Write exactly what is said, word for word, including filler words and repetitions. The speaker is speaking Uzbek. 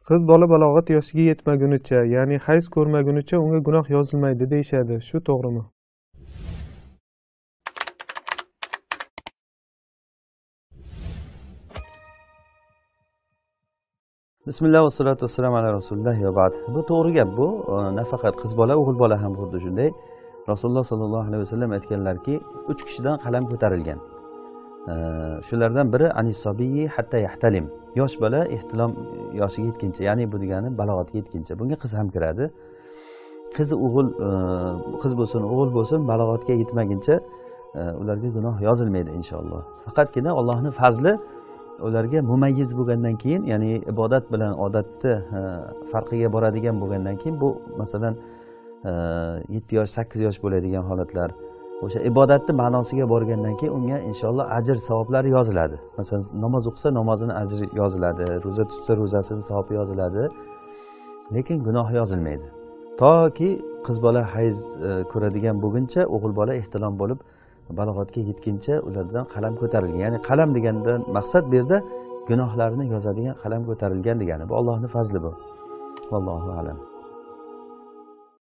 Qiz bola balog'at yoshiga yetmagunicha, ya'ni hayz ko'rmagunicha unga gunoh yozilmaydi deyishadi. Shu to'g'rimi? Bismillah va salatu vassalamu ala rasulillah va ba'd. Bu to'g'ri gap bu. Nafaqat qiz bola, o'g'il bola ham xuddi shunday. Rasululloh sollallohu alayhi vasallam aytganlarki, uch kishidan qalam ko'tarilgan. Shulardan biri anisobiyi hatta yahtalim. Yosh bola ehtilom yoshiga yetguncha, ya'ni bu degani balog'atga yetguncha. Bunga qiz ham kiradi. Qiz o'g'il, qiz bo'lsin, o'g'il bo'lsin, balog'atga yetmaguncha ularga gunoh yozilmaydi inshaalloh. Faqatgina Allohning fazli ularga mumayyiz bo'lgandan keyin, ya'ni ibodat bilan odatni farqiga boradigan bo'lgandan keyin, bu masalan yetti yosh, sakkiz yosh bo'ladigan holatlar, o'sha ibodatni ma'nosiga borgandan keyin unga inshaalloh ajr savoblari yoziladi. Masalan, namoz o'qisa namozini ajri yoziladi, ro'za tutsa ro'zasini savobi yoziladi, lekin gunoh yozilmaydi. Toki qiz bola hayz ko'radigan bo'lguncha, o'g'il bola ehtilom bo'lib balog'atga yetguncha ulardan qalam ko'tarilgan. Ya'ni qalam degandan maqsad bu yerda gunohlarni yozadigan qalam ko'tarilgan degani. Bu Allohning fazli bu. Vallohu a'lam.